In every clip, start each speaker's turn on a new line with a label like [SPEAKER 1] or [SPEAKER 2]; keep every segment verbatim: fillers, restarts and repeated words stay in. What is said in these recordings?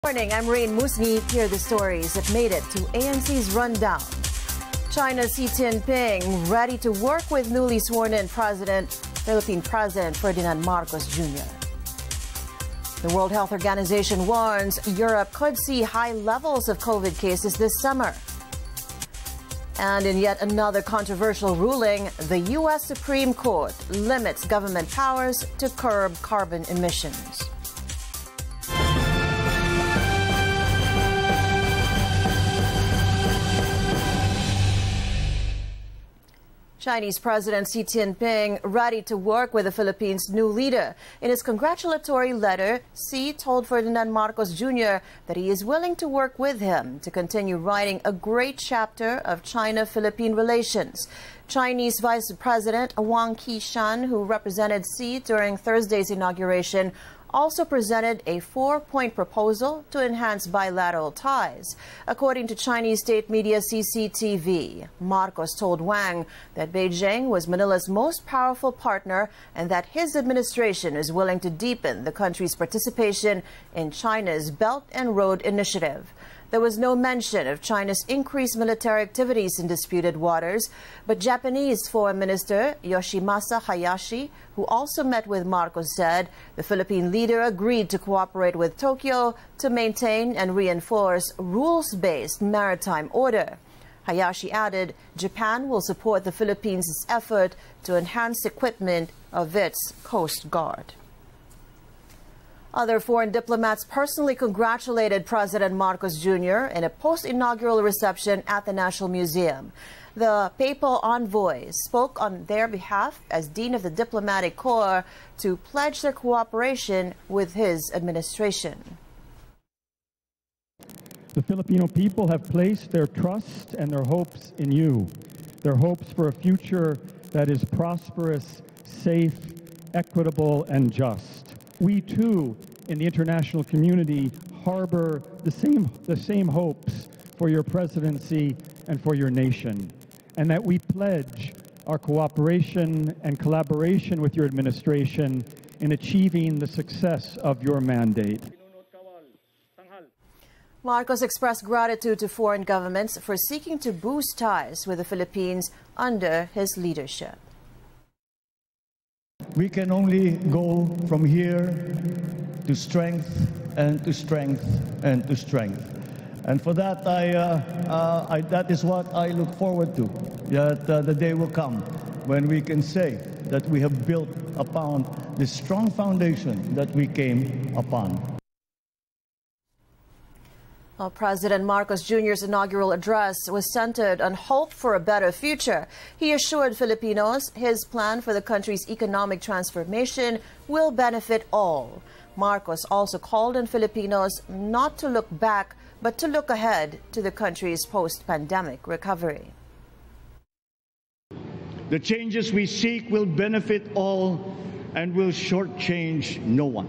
[SPEAKER 1] Morning, I'm Rain Musni. Here are the stories that made it to A N C's Rundown. China's Xi Jinping ready to work with newly sworn-in President, Philippine President Ferdinand Marcos Junior The World Health Organization warns Europe could see high levels of COVID cases this summer. And in yet another controversial ruling, the U S Supreme Court limits government powers to curb carbon emissions. Chinese President Xi Jinping ready to work with the Philippines' new leader. In his congratulatory letter, Xi told Ferdinand Marcos Junior that he is willing to work with him to continue writing a great chapter of China-Philippine relations. Chinese Vice President Wang Qishan, who represented Xi during Thursday's inauguration, also presented a four-point proposal to enhance bilateral ties. According to Chinese state media C C T V, Marcos told Wang that Beijing was Manila's most powerful partner and that his administration is willing to deepen the country's participation in China's Belt and Road Initiative. There was no mention of China's increased military activities in disputed waters, but Japanese Foreign Minister Yoshimasa Hayashi, who also met with Marcos, said the Philippine leader agreed to cooperate with Tokyo to maintain and reinforce rules-based maritime order. Hayashi added Japan will support the Philippines' effort to enhance equipment of its Coast Guard. Other foreign diplomats personally congratulated President Marcos Junior in a post-inaugural reception at the National Museum. The papal envoy spoke on their behalf as Dean of the Diplomatic Corps to pledge their cooperation with his administration.
[SPEAKER 2] The Filipino people have placed their trust and their hopes in you, their hopes for a future that is prosperous, safe, equitable, and just. We, too, in the international community, harbor the same, the same hopes for your presidency and for your nation, and that we pledge our cooperation and collaboration with your administration in achieving the success of your mandate.
[SPEAKER 1] Marcos expressed gratitude to foreign governments for seeking to boost ties with the Philippines under his leadership.
[SPEAKER 3] We can only go from here to strength and to strength and to strength. And for that, I, uh, uh, I, that is what I look forward to, that uh, the day will come when we can say that we have built upon the strong foundation that we came upon.
[SPEAKER 1] Well, President Marcos Junior's inaugural address was centered on hope for a better future. He assured Filipinos his plan for the country's economic transformation will benefit all. Marcos also called on Filipinos not to look back, but to look ahead to the country's post-pandemic recovery.
[SPEAKER 3] The changes we seek will benefit all and will shortchange no one.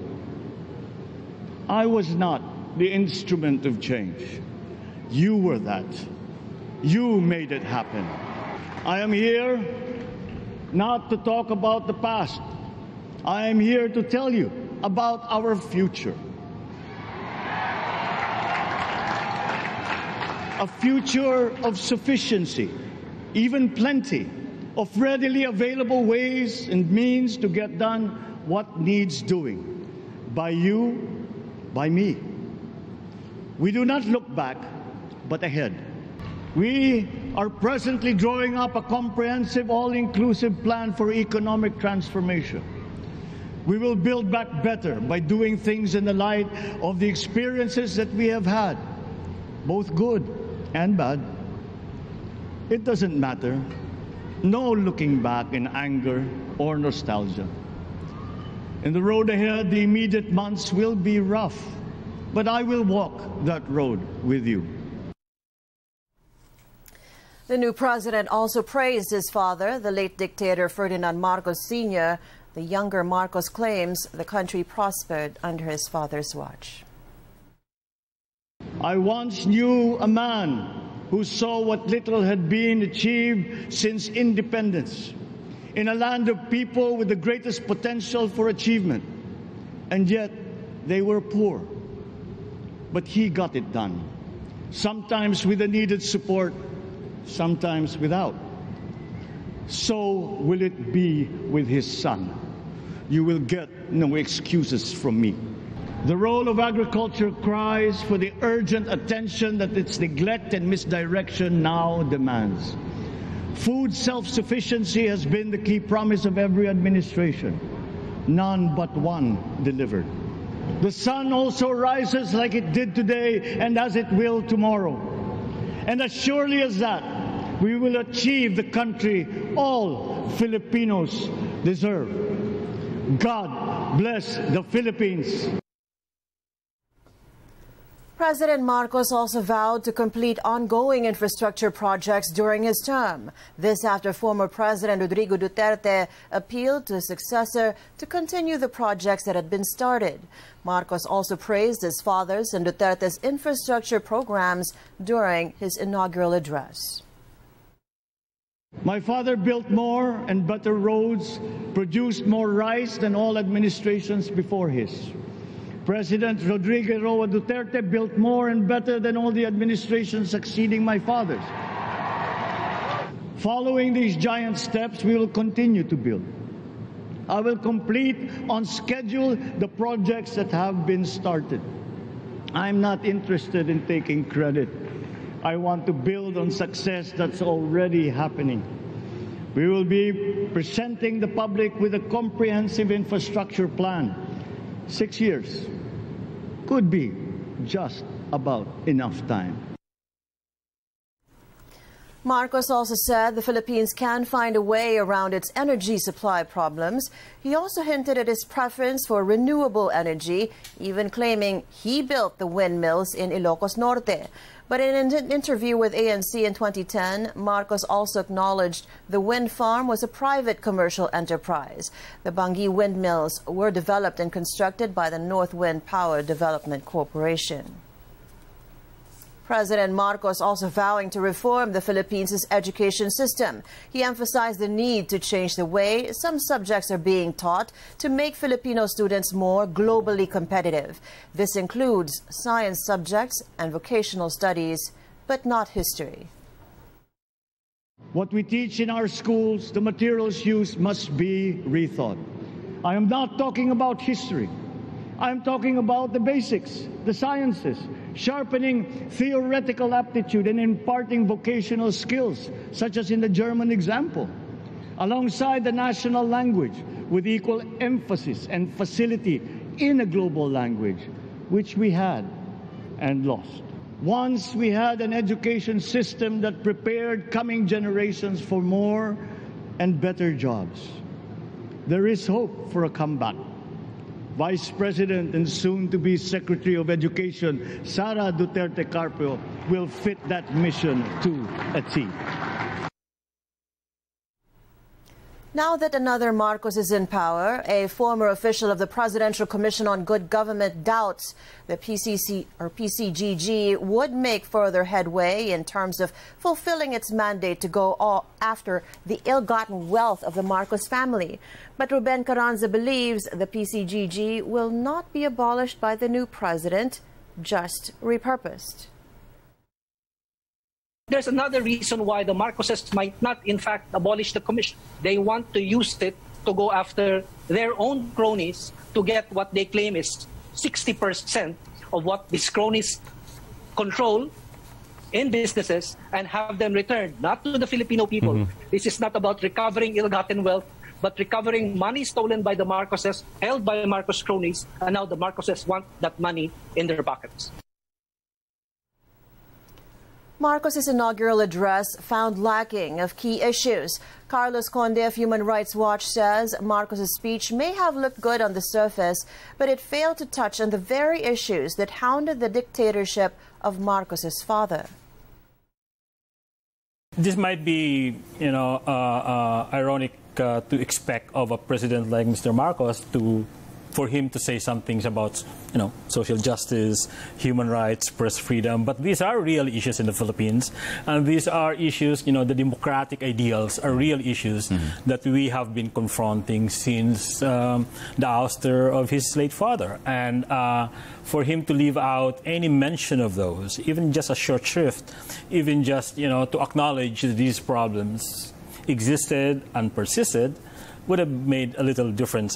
[SPEAKER 3] I was not the instrument of change. You were that. You made it happen. I am here not to talk about the past. I am here to tell you about our future. A future of sufficiency, even plenty, of readily available ways and means to get done what needs doing, by you, by me. We do not look back, but ahead. We are presently drawing up a comprehensive, all-inclusive plan for economic transformation. We will build back better by doing things in the light of the experiences that we have had, both good and bad. It doesn't matter. No looking back in anger or nostalgia. In the road ahead, the immediate months will be rough, but I will walk that road with you.
[SPEAKER 1] The new president also praised his father, the late dictator Ferdinand Marcos Senior The younger Marcos claims the country prospered under his father's watch.
[SPEAKER 3] I once knew a man who saw what little had been achieved since independence in a land of people with the greatest potential for achievement, and yet they were poor. but he got it done. Sometimes with the needed support, sometimes without. So will it be with his son. You will get no excuses from me. The role of agriculture cries for the urgent attention that its neglect and misdirection now demands. Food self-sufficiency has been the key promise of every administration. None but one delivered. The sun also rises like it did today and as it will tomorrow. And as surely as that, we will achieve the country all Filipinos deserve. God bless the Philippines.
[SPEAKER 1] President Marcos also vowed to complete ongoing infrastructure projects during his term. This after former President Rodrigo Duterte appealed to his successor to continue the projects that had been started. Marcos also praised his father's and Duterte's infrastructure programs during his inaugural address.
[SPEAKER 3] My father built more and better roads, produced more rice than all administrations before his. President Rodrigo Roa Duterte built more and better than all the administrations succeeding my father's. Following these giant steps, we will continue to build. I will complete on schedule the projects that have been started. I'm not interested in taking credit. I want to build on success that's already happening. We will be presenting the public with a comprehensive infrastructure plan. Six years could be just about enough time.
[SPEAKER 1] Marcos also said the Philippines can find a way around its energy supply problems. He also hinted at his preference for renewable energy, even claiming he built the windmills in Ilocos Norte. But in an interview with A N C in twenty ten, Marcos also acknowledged the wind farm was a private commercial enterprise. The Bangi windmills were developed and constructed by the North Wind Power Development Corporation. President Marcos also vowing to reform the Philippines' education system. He emphasized the need to change the way some subjects are being taught to make Filipino students more globally competitive. This includes science subjects and vocational studies, but not history.
[SPEAKER 3] What we teach in our schools, the materials used must be rethought. I am not talking about history. I am talking about the basics, the sciences, sharpening theoretical aptitude and imparting vocational skills, such as in the German example, alongside the national language with equal emphasis and facility in a global language, which we had and lost. Once we had an education system that prepared coming generations for more and better jobs. There is hope for a comeback. Vice President and soon-to-be Secretary of Education, Sara Duterte Carpio, will fit that mission to a T.
[SPEAKER 1] Now that another Marcos is in power, a former official of the Presidential Commission on Good Government doubts the P C C or P C G G would make further headway in terms of fulfilling its mandate to go all after the ill-gotten wealth of the Marcos family. But Ruben Carranza believes the P C G G will not be abolished by the new president, just repurposed.
[SPEAKER 4] There's another reason why the Marcoses might not, in fact, abolish the commission. They want to use it to go after their own cronies to get what they claim is sixty percent of what these cronies control in businesses and have them returned, not to the Filipino people. Mm-hmm. This is not about recovering ill-gotten wealth, but recovering money stolen by the Marcoses, held by Marcos cronies, and now the Marcoses want that money in their pockets.
[SPEAKER 1] Marcos' inaugural address found lacking of key issues. Carlos Conde of Human Rights Watch says Marcos' speech may have looked good on the surface, but it failed to touch on the very issues that hounded the dictatorship of Marcos' father.
[SPEAKER 5] This might be, you know, uh, uh, ironic uh, to expect of a president like Mister Marcos to for him to say some things about, you know, social justice, human rights, press freedom. But these are real issues in the Philippines, and these are issues, you know, the democratic ideals are real issues mm-hmm. that we have been confronting since um, the ouster of his late father. And uh, for him to leave out any mention of those, even just a short shrift, even just, you know, to acknowledge that these problems existed and persisted, would have made a little difference.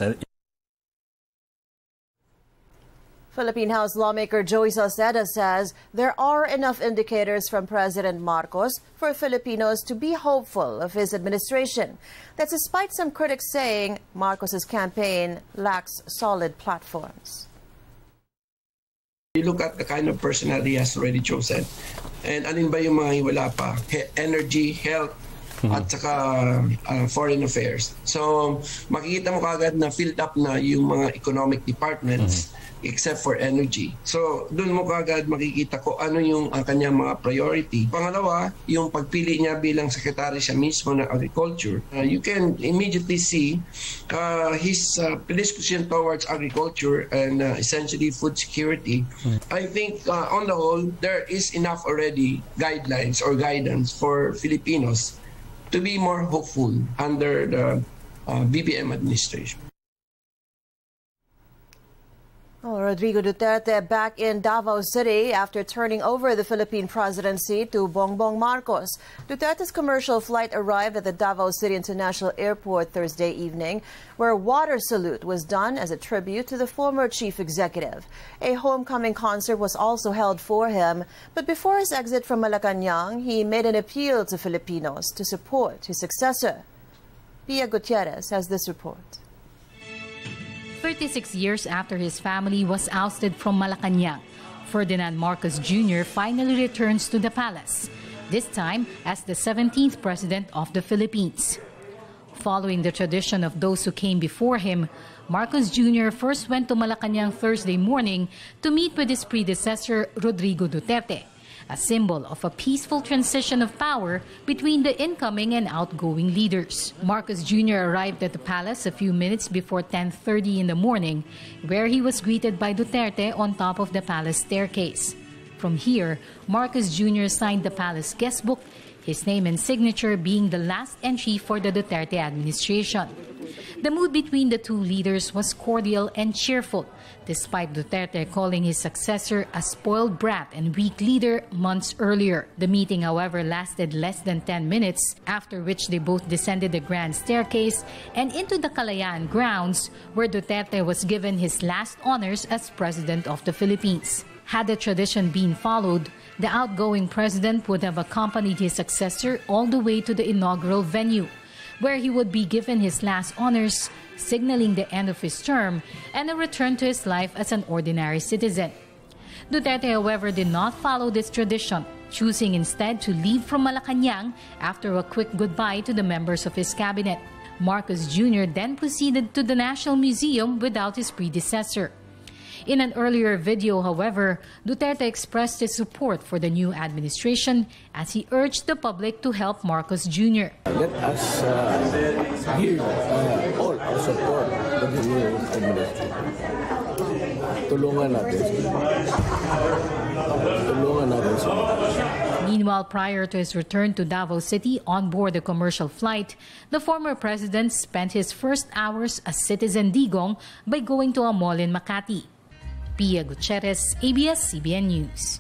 [SPEAKER 1] Philippine House lawmaker Joey Salceda says there are enough indicators from President Marcos for Filipinos to be hopeful of his administration. That's despite some critics saying Marcos's campaign lacks solid platforms.
[SPEAKER 6] You look at the kind of personality he has already chosen. And alin ba yung mga wala pa? He energy, health, mm-hmm. at saka uh, foreign affairs. So makikita mo kagad na filled up na yung mga economic departments mm-hmm. except for energy. So doon mo kagad makikita ko ano yung ang kanyang mga priority. Pangalawa, yung pagpili niya bilang secretary siya mismo ng agriculture. Uh, you can immediately see uh, his uh, predisposition towards agriculture and uh, essentially food security. Mm-hmm. I think uh, on the whole, there is enough already guidelines or guidance for Filipinos to be more hopeful under the uh, B B M administration.
[SPEAKER 1] Oh, Rodrigo Duterte back in Davao City after turning over the Philippine presidency to Bongbong Marcos. Duterte's commercial flight arrived at the Davao City International Airport Thursday evening, where a water salute was done as a tribute to the former chief executive. A homecoming concert was also held for him, but before his exit from Malacanang, he made an appeal to Filipinos to support his successor. Pia Gutierrez has this report.
[SPEAKER 7] thirty-six years after his family was ousted from Malacanang, Ferdinand Marcos Junior finally returns to the palace, this time as the seventeenth president of the Philippines. Following the tradition of those who came before him, Marcos Junior first went to Malacanang Thursday morning to meet with his predecessor, Rodrigo Duterte, a symbol of a peaceful transition of power between the incoming and outgoing leaders. Marcos Junior arrived at the palace a few minutes before ten thirty in the morning, where he was greeted by Duterte on top of the palace staircase. From here, Marcos Junior signed the palace guest book, his name and signature being the last entry for the Duterte administration. The mood between the two leaders was cordial and cheerful, despite Duterte calling his successor a spoiled brat and weak leader months earlier. The meeting, however, lasted less than ten minutes, after which they both descended the grand staircase and into the Kalayaan grounds, where Duterte was given his last honors as President of the Philippines. Had the tradition been followed, the outgoing president would have accompanied his successor all the way to the inaugural venue, where he would be given his last honors, signaling the end of his term and a return to his life as an ordinary citizen. Duterte, however, did not follow this tradition, choosing instead to leave from Malacanang after a quick goodbye to the members of his cabinet. Marcos Junior then proceeded to the National Museum without his predecessor. In an earlier video, however, Duterte expressed his support for the new administration as he urged the public to help Marcos Junior
[SPEAKER 8] Let us uh, give uh, all our support to the new administration. Tulungan natin. Tulungan natin sila.
[SPEAKER 7] Meanwhile, prior to his return to Davao City on board a commercial flight, the former president spent his first hours as citizen digong by going to a mall in Makati. Pia Gutierrez, A B S C B N News.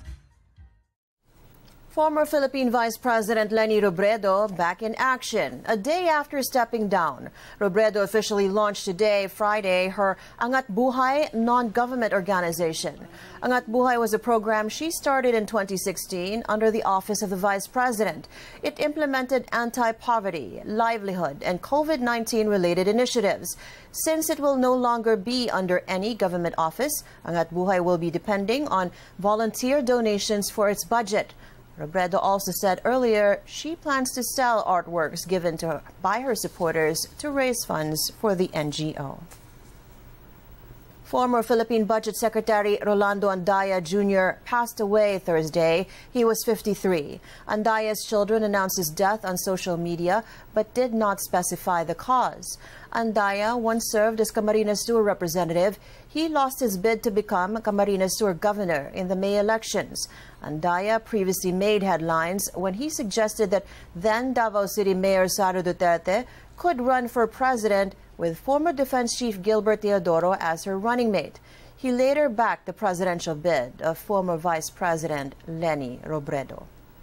[SPEAKER 1] Former Philippine Vice President Leni Robredo back in action. A day after stepping down, Robredo officially launched today, Friday, her Angat Buhay non-government organization. Angat Buhay was a program she started in twenty sixteen under the Office of the Vice President. It implemented anti-poverty, livelihood, and COVID nineteen related initiatives. Since it will no longer be under any government office, Angat Buhay will be depending on volunteer donations for its budget. Robredo also said earlier she plans to sell artworks given to her by her supporters to raise funds for the N G O. Former Philippine Budget Secretary Rolando Andaya Junior passed away Thursday. He was fifty-three. Andaya's children announced his death on social media but did not specify the cause. Andaya once served as Camarines Sur representative. He lost his bid to become Camarines Sur governor in the May elections. Andaya previously made headlines when he suggested that then Davao City Mayor Sara Duterte could run for president with former Defense Chief Gilbert Teodoro as her running mate. He later backed the presidential bid of former Vice President Leni Robredo.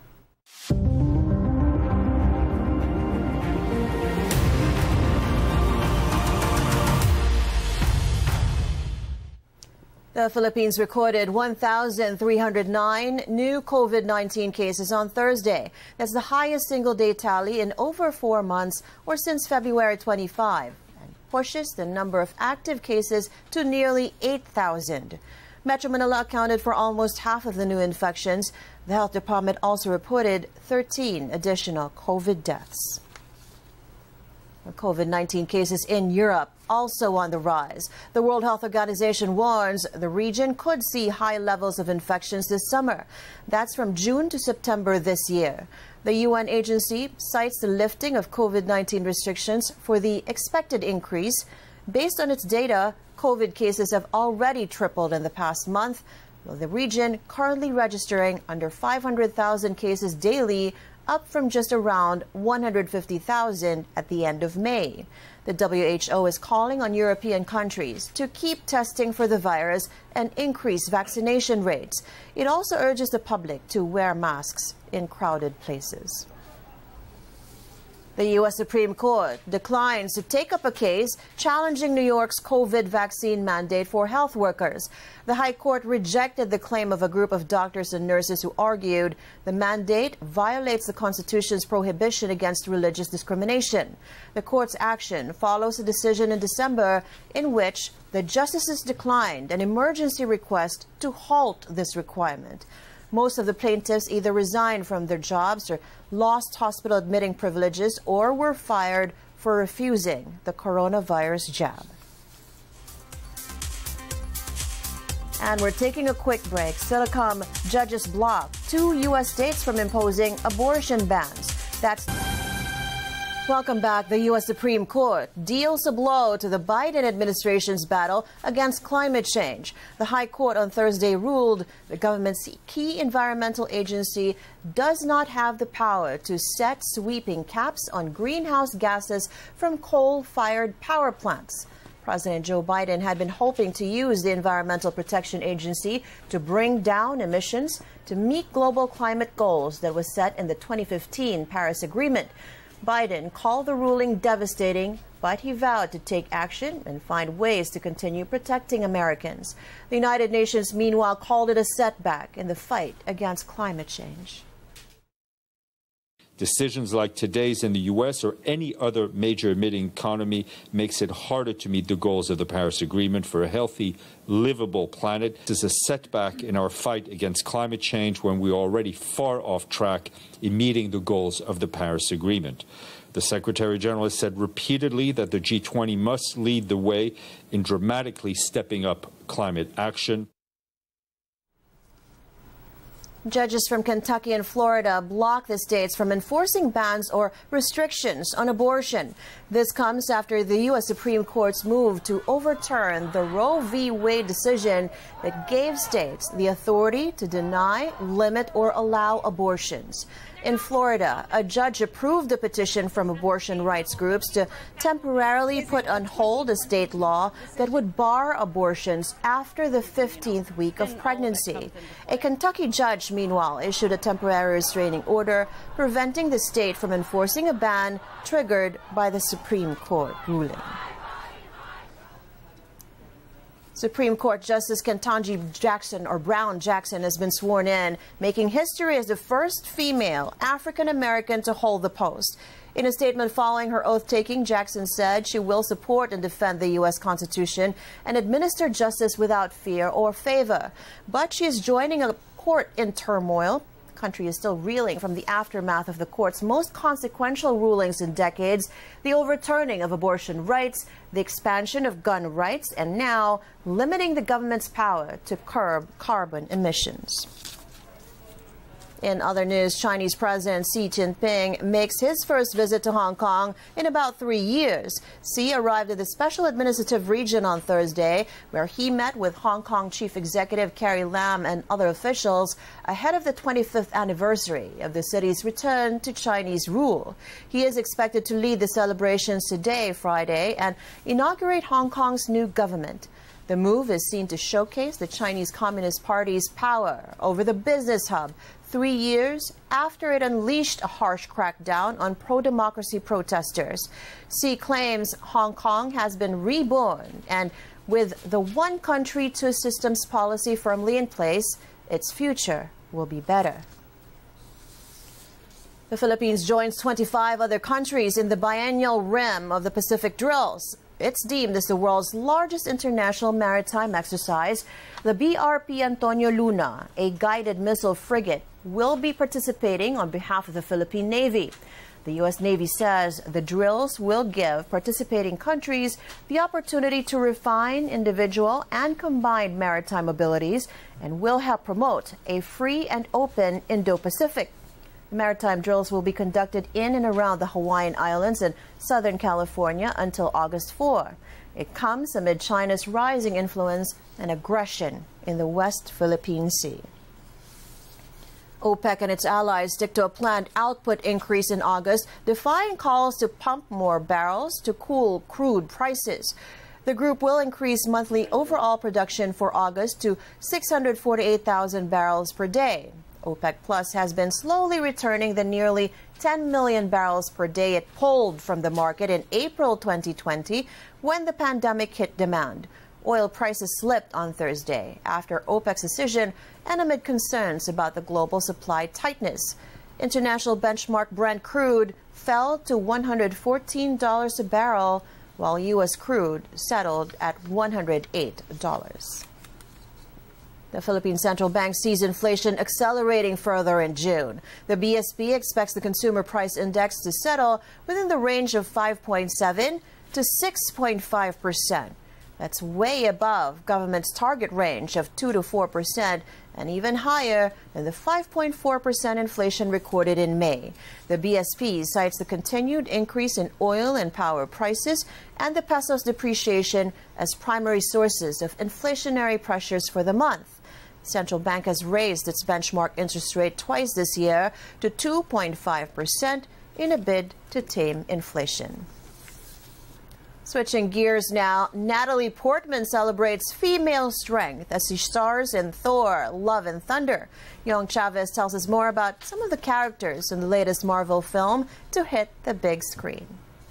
[SPEAKER 1] The Philippines recorded one thousand three hundred nine new COVID nineteen cases on Thursday. That's the highest single-day tally in over four months or since February twenty-fifth, and pushes the number of active cases to nearly eight thousand. Metro Manila accounted for almost half of the new infections. The health department also reported thirteen additional COVID deaths. COVID nineteen cases in Europe also on the rise. The World Health Organization warns the region could see high levels of infections this summer. That's from June to September this year. The U N agency cites the lifting of COVID nineteen restrictions for the expected increase. Based on its data, COVID cases have already tripled in the past month, with the region currently registering under five hundred thousand cases daily, up from just around one hundred fifty thousand at the end of May. The W H O is calling on European countries to keep testing for the virus and increase vaccination rates. It also urges the public to wear masks in crowded places. The U S Supreme Court declines to take up a case challenging New York's COVID vaccine mandate for health workers. The High Court rejected the claim of a group of doctors and nurses who argued the mandate violates the Constitution's prohibition against religious discrimination. The court's action follows a decision in December in which the justices declined an emergency request to halt this requirement. Most of the plaintiffs either resigned from their jobs or lost hospital admitting privileges or were fired for refusing the coronavirus jab. And we're taking a quick break. Still to come, judges block two U S states from imposing abortion bans. That's Welcome back. The U S Supreme Court deals a blow to the Biden administration's battle against climate change. The High Court on Thursday ruled the government's key environmental agency does not have the power to set sweeping caps on greenhouse gases from coal-fired power plants. President Joe Biden had been hoping to use the Environmental Protection Agency to bring down emissions to meet global climate goals that was set in the twenty fifteen Paris Agreement. Biden called the ruling devastating, but he vowed to take action and find ways to continue protecting Americans. The United Nations, meanwhile, called it a setback in the fight against climate change.
[SPEAKER 9] Decisions like today's in the U S or any other major emitting economy makes it harder to meet the goals of the Paris Agreement for a healthy, livable planet. This is a setback in our fight against climate change when we are already far off track in meeting the goals of the Paris Agreement. The Secretary General has said repeatedly that the G twenty must lead the way in dramatically stepping up climate action.
[SPEAKER 1] Judges from Kentucky and Florida blocked the states from enforcing bans or restrictions on abortion. This comes after the U S Supreme Court's move to overturn the Roe v. Wade decision that gave states the authority to deny, limit, or allow abortions. In Florida, a judge approved a petition from abortion rights groups to temporarily put on hold a state law that would bar abortions after the fifteenth week of pregnancy. A Kentucky judge, meanwhile, issued a temporary restraining order preventing the state from enforcing a ban triggered by the Supreme Court ruling. Supreme Court Justice Ketanji Jackson, or Brown Jackson, has been sworn in, making history as the first female African-American to hold the post. In a statement following her oath-taking, Jackson said she will support and defend the U S Constitution and administer justice without fear or favor. But she is joining a court in turmoil. The country is still reeling from the aftermath of the court's most consequential rulings in decades, the overturning of abortion rights, the expansion of gun rights, and now limiting the government's power to curb carbon emissions. In other news, Chinese President Xi Jinping makes his first visit to Hong Kong in about three years. Xi arrived at the Special Administrative Region on Thursday, where he met with Hong Kong Chief Executive Carrie Lam and other officials ahead of the twenty-fifth anniversary of the city's return to Chinese rule. He is expected to lead the celebrations today, Friday, and inaugurate Hong Kong's new government. The move is seen to showcase the Chinese Communist Party's power over the business hub, three years after it unleashed a harsh crackdown on pro-democracy protesters. Xi claims Hong Kong has been reborn, and with the one country, two systems policy firmly in place, its future will be better. The Philippines joins twenty-five other countries in the biennial Rim of the Pacific drills. It's deemed as the world's largest international maritime exercise. The B R P Antonio Luna, a guided missile frigate, will be participating on behalf of the Philippine Navy. The U S Navy says the drills will give participating countries the opportunity to refine individual and combined maritime abilities and will help promote a free and open Indo-Pacific. Maritime drills will be conducted in and around the Hawaiian Islands and Southern California until August fourth. It comes amid China's rising influence and aggression in the West Philippine Sea. OPEC and its allies stick to a planned output increase in August, defying calls to pump more barrels to cool crude prices. The group will increase monthly overall production for August to six hundred forty-eight thousand barrels per day. OPEC Plus has been slowly returning the nearly ten million barrels per day it pulled from the market in April twenty twenty when the pandemic hit demand. Oil prices slipped on Thursday after OPEC's decision and amid concerns about the global supply tightness. International benchmark Brent crude fell to one hundred fourteen dollars a barrel, while U S crude settled at one hundred eight dollars. The Philippine Central Bank sees inflation accelerating further in June. The B S P expects the consumer price index to settle within the range of five point seven to six point five percent. That's way above government's target range of two to four percent and even higher than the five point four percent inflation recorded in May. The B S P cites the continued increase in oil and power prices and the peso's depreciation as primary sources of inflationary pressures for the month. The central bank has raised its benchmark interest rate twice this year to two point five percent in a bid to tame inflation. Switching gears now, Natalie Portman celebrates female strength as she stars in Thor: Love and Thunder. Young Chavez tells us more about some of the characters in the latest Marvel film to hit the big screen.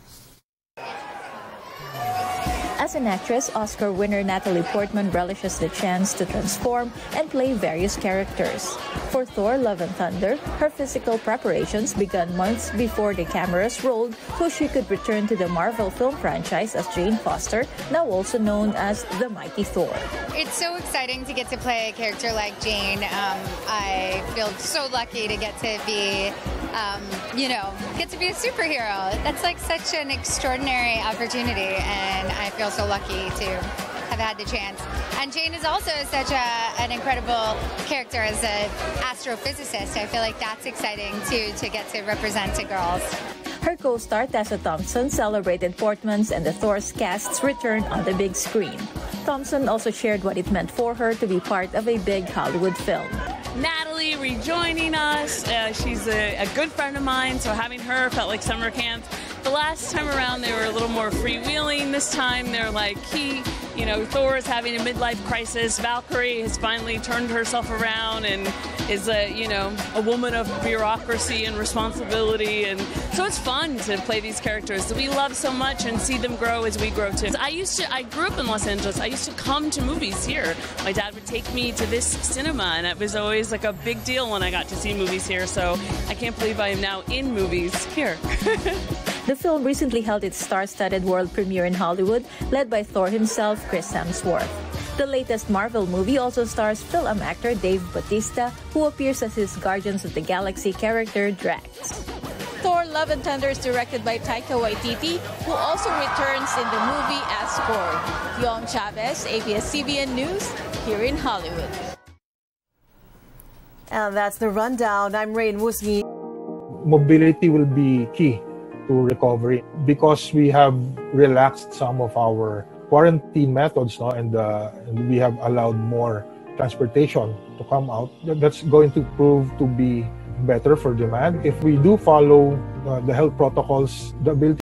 [SPEAKER 10] As an actress, Oscar winner Natalie Portman relishes the chance to transform and play various characters. For Thor: Love and Thunder, her physical preparations began months before the cameras rolled so she could return to the Marvel film franchise as Jane Foster, now also known as the Mighty Thor.
[SPEAKER 11] It's so exciting to get to play a character like Jane. Um, I feel so lucky to get to be, um, you know, get to be a superhero. That's like such an extraordinary opportunity, and I feel so lucky to have had the chance. And Jane is also such a, an incredible character as an astrophysicist. I feel like that's exciting too, to get to represent to girls.
[SPEAKER 10] Her co-star Tessa Thompson celebrated Portman's and the Thor's cast's return on the big screen. Thompson also shared what it meant for her to be part of a big Hollywood film.
[SPEAKER 12] Natalie rejoining us. Uh, she's a, a good friend of mine, so having her felt like summer camp. The last time around, they were a little more freewheeling. This time, they're like, he, you know, Thor is having a midlife crisis. Valkyrie has finally turned herself around and is a, you know, a woman of bureaucracy and responsibility. And so it's fun to play these characters that we love so much and see them grow as we grow too. I used to, I grew up in Los Angeles. I used to come to movies here. My dad would take me to this cinema, and it was always like a big deal when I got to see movies here. So I can't believe I am now in movies here.
[SPEAKER 10] The film recently held its star-studded world premiere in Hollywood, led by Thor himself, Chris Hemsworth. The latest Marvel movie also stars film actor Dave Bautista, who appears as his Guardians of the Galaxy character Drax.
[SPEAKER 13] Thor: Love and Thunder is directed by Taika Waititi, who also returns in the movie as Korg. Yong Chavez, A B S C B N News, here in Hollywood.
[SPEAKER 1] And that's the rundown. I'm Rain Wusngi.
[SPEAKER 14] Mobility will be key to recovery because we have relaxed some of our quarantine methods, no, and, uh, and we have allowed more transportation to come out. That's going to prove to be better for demand. If we do follow uh, the health protocols, the ability